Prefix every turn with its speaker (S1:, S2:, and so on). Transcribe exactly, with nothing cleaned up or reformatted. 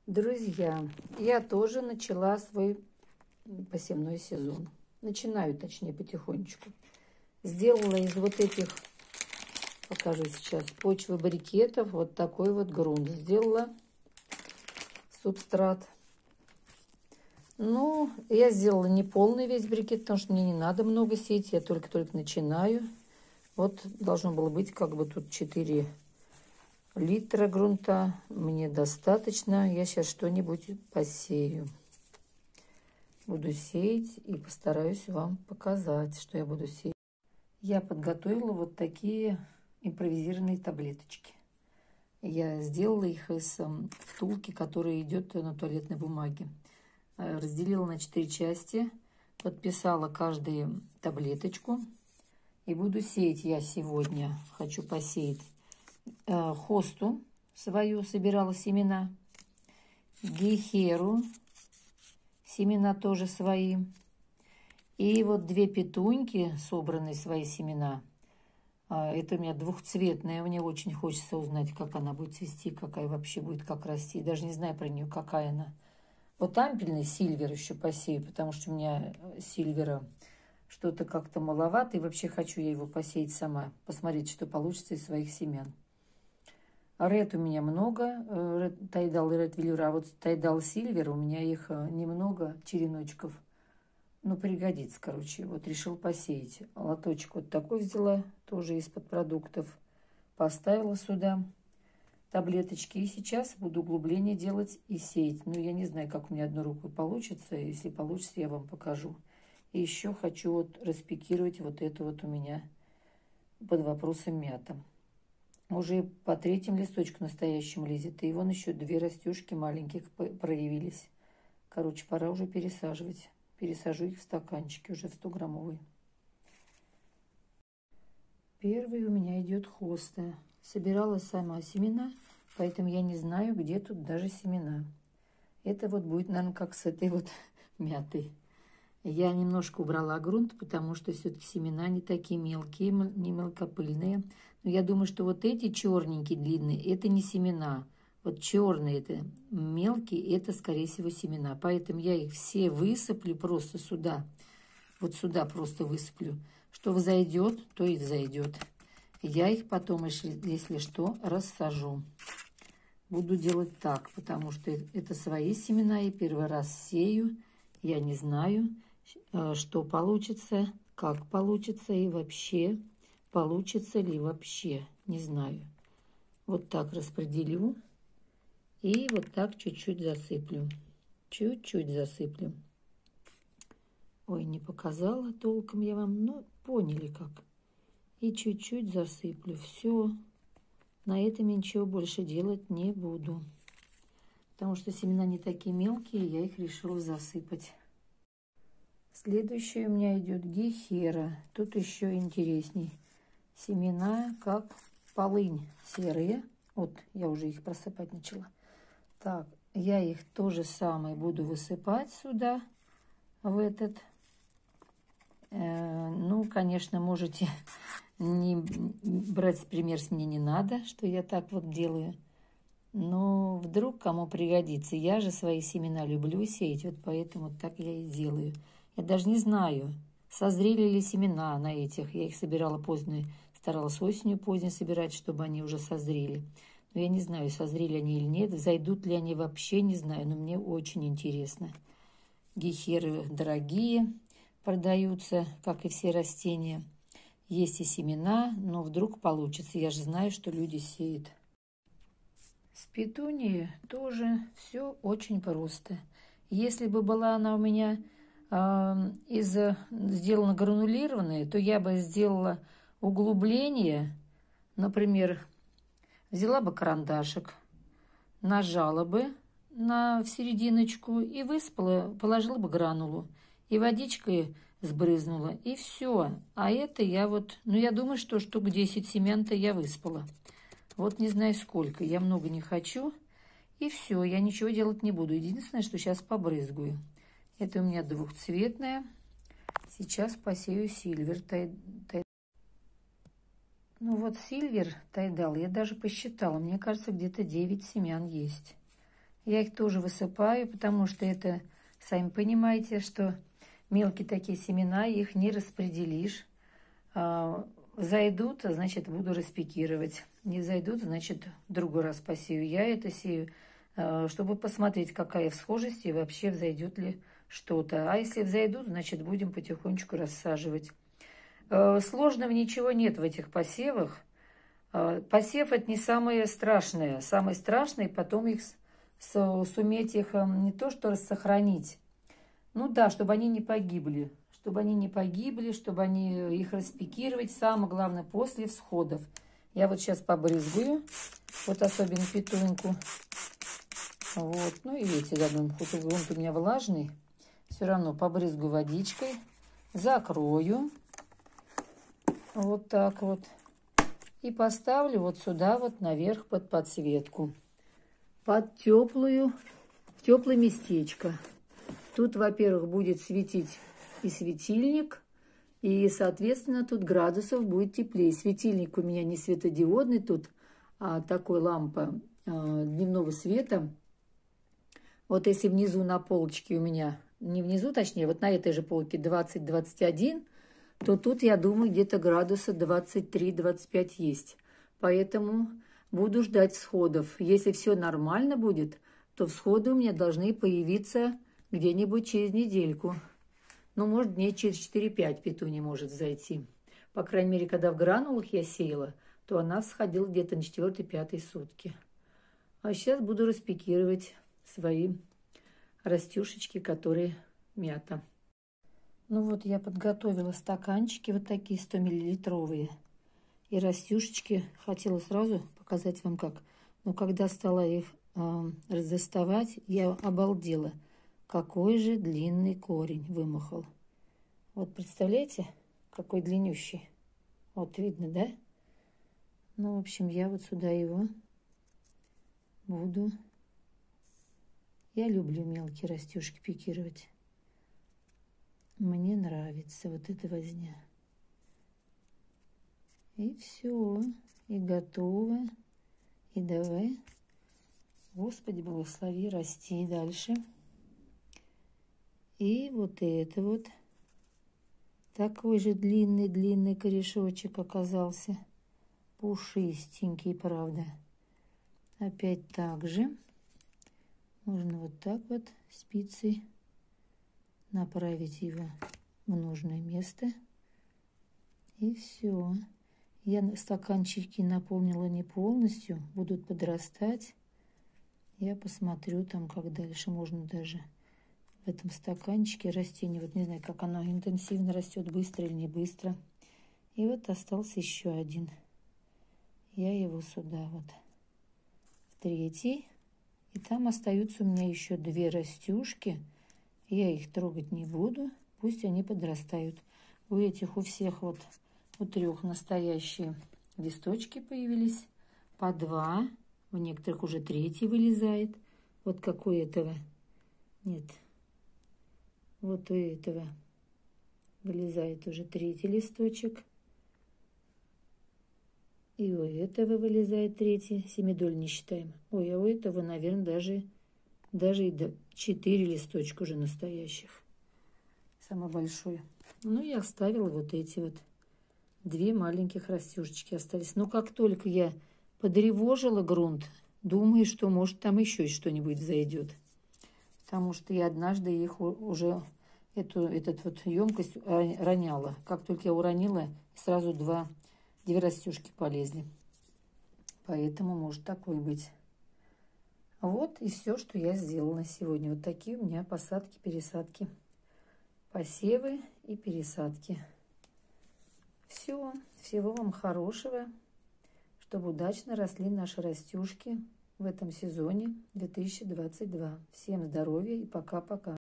S1: Друзья, я тоже начала свой посевной сезон. Начинаю, точнее, потихонечку. Сделала из вот этих, покажу сейчас, почвы брикетов, вот такой вот грунт. Сделала субстрат. Ну, я сделала не полный весь брикет, потому что мне не надо много сеять, я только-только начинаю. Вот должно было быть как бы тут четыре литра грунта. Мне достаточно. Я сейчас что-нибудь посею. Буду сеять и постараюсь вам показать, что я буду сеять. Я подготовила вот такие импровизированные таблеточки. Я сделала их из втулки, которая идет на туалетной бумаге. Разделила на четыре части, подписала каждую таблеточку. И буду сеять я сегодня. Хочу посеять э, хосту свою, собирала семена. Гейхеру, семена тоже свои. И вот две петуньки, собранные свои семена. Это у меня двухцветная. Мне очень хочется узнать, как она будет цвести, какая вообще будет, как расти. Даже не знаю про нее, какая она. Вот ампельный сильвер еще посею, потому что у меня сильвера что-то как-то маловато. И вообще хочу я его посеять сама. Посмотреть, что получится из своих семян. Ред у меня много. Тайдал и Ред Велюра. А вот Тайдал Сильвер, у меня их немного, череночков. Ну, пригодится, короче. Вот решил посеять. Лоточек вот такой взяла, тоже из-под продуктов. Поставила сюда таблеточки. И сейчас буду углубление делать и сеять. Ну, я не знаю, как у меня одной рукой получится. Если получится, я вам покажу. И еще хочу вот распекировать вот это вот у меня под вопросом мята. Уже по третьему листочку настоящему лезет. И вон еще две растюшки маленьких проявились. Короче, пора уже пересаживать. Пересажу их в стаканчики уже в сто-граммовые. Первый у меня идет хоста. Собирала сама семена, поэтому я не знаю, где тут даже семена. Это вот будет, наверное, как с этой вот мятой. Я немножко убрала грунт, потому что все-таки семена не такие мелкие, не мелкопыльные. Но я думаю, что вот эти черненькие, длинные, это не семена. Вот черные, это мелкие, это, скорее всего, семена. Поэтому я их все высыплю просто сюда. Вот сюда просто высыплю. Что взойдет, то и взойдет. Я их потом, если что, рассажу. Буду делать так, потому что это свои семена. И первый раз сею. Я не знаю, что получится, как получится и вообще, получится ли вообще. Не знаю. Вот так распределю. И вот так чуть-чуть засыплю. Чуть-чуть засыплю. Ой, не показала толком я вам, но поняли как. И чуть-чуть засыплю. Все. На этом ничего больше делать не буду. Потому что семена не такие мелкие, я их решила засыпать. Следующее у меня идет гейхера. Тут еще интересней. Семена как полынь серые. Вот, я уже их просыпать начала. Так, я их то же самое буду высыпать сюда, в этот. Э, ну, конечно, можете не брать пример с меня не надо, что я так вот делаю. Но вдруг кому пригодится. Я же свои семена люблю сеять, вот поэтому вот так я и делаю. Я даже не знаю, созрели ли семена на этих. Я их собирала поздно, старалась осенью поздно собирать, чтобы они уже созрели. Но я не знаю, созрели они или нет, взойдут ли они вообще, не знаю, но мне очень интересно. Гейхеры дорогие, продаются, как и все растения. Есть и семена, но вдруг получится. Я же знаю, что люди сеют. С петунией тоже все очень просто. Если бы была она у меня э, из, сделана гранулированная, то я бы сделала углубление, например, взяла бы карандашик, нажала бы на в серединочку и высыпала, положила бы гранулу. И водичкой сбрызнула, и все. А это я вот, ну я думаю, что штук десять семян-то я выспала. Вот не знаю сколько, я много не хочу. И все, я ничего делать не буду. Единственное, что сейчас побрызгаю. Это у меня двухцветная. Сейчас посею сильвер. Тай, тай. Ну вот сильвер Тайдал, я даже посчитала. Мне кажется, где-то девять семян есть. Я их тоже высыпаю, потому что это, сами понимаете, что мелкие такие семена, их не распределишь. Зайдут, значит, буду распекировать. Не зайдут, значит, в другой раз посею. Я это сею, чтобы посмотреть, какая всхожесть и вообще взойдет ли что-то. А если взойдут, значит, будем потихонечку рассаживать. Сложного ничего нет в этих посевах. Посев – это не самое страшное. Самое страшное – потом их суметь их не то что сохранить. Ну да, чтобы они не погибли. Чтобы они не погибли, чтобы они их распекировать. Самое главное, после всходов. Я вот сейчас побрызгаю. Вот особенно петуньку. Вот. Ну и эти, да, хоть грунт у меня влажный. Все равно побрызгаю водичкой. Закрою. Вот так вот. И поставлю вот сюда вот наверх под подсветку. Под теплую, теплое местечко. Тут, во-первых, будет светить и светильник, и, соответственно, тут градусов будет теплее. Светильник у меня не светодиодный тут, а такой лампа а, дневного света. Вот если внизу на полочке у меня, не внизу, точнее, вот на этой же полке двадцать — двадцать один, то тут, я думаю, где-то градуса двадцать три — двадцать пять есть. Поэтому буду ждать всходов. Если все нормально будет, то всходы у меня должны появиться где-нибудь через недельку. Ну, может, дней через четыре-пять петуния может зайти. По крайней мере, когда в гранулах я сеяла, то она всходила где-то на четвёртые-пятые сутки. А сейчас буду распекировать свои растюшечки, которые мята. Ну вот, я подготовила стаканчики, вот такие сто миллилитровые. И растюшечки хотела сразу показать вам как. Но когда стала их э, раздоставать, я обалдела. Какой же длинный корень вымахал. Вот представляете, какой длиннющий. Вот видно, да? Ну, в общем, я вот сюда его буду. Я люблю мелкие растюшки пикировать. Мне нравится вот эта возня. И все. И готово. И давай, Господи, благослови, расти дальше. И вот это вот. Такой же длинный-длинный корешочек оказался. Пушистенький, правда. Опять так же. Можно вот так вот спицей направить его в нужное место. И все. Я стаканчики наполнила не полностью. Будут подрастать. Я посмотрю там, как дальше. Можно даже в этом стаканчике растение. Вот не знаю, как оно интенсивно растет, быстро или не быстро. И вот остался еще один. Я его сюда вот. В третий. И там остаются у меня еще две растюшки. Я их трогать не буду. Пусть они подрастают. У этих, у всех вот, у трех настоящие листочки появились. По два. У некоторых уже третий вылезает. Вот как у этого. Нет. Вот у этого вылезает уже третий листочек. И у этого вылезает третий. Семидоль не считаем. Ой, а у этого, наверное, даже, даже и четыре листочка уже настоящих. Самое большое. Ну, я оставила вот эти вот две маленьких растюшечки остались. Но как только я подревожила грунт, думаю, что может там еще что-нибудь зайдет. Потому что я однажды их уже, эту этот вот емкость роняла. Как только я уронила, сразу два, две растюшки полезли. Поэтому может такое быть. Вот и все, что я сделала сегодня. Вот такие у меня посадки, пересадки. Посевы и пересадки. Все. Всего вам хорошего. Чтобы удачно росли наши растюшки в этом сезоне две тысячи двадцать два. Всем здоровья и пока-пока.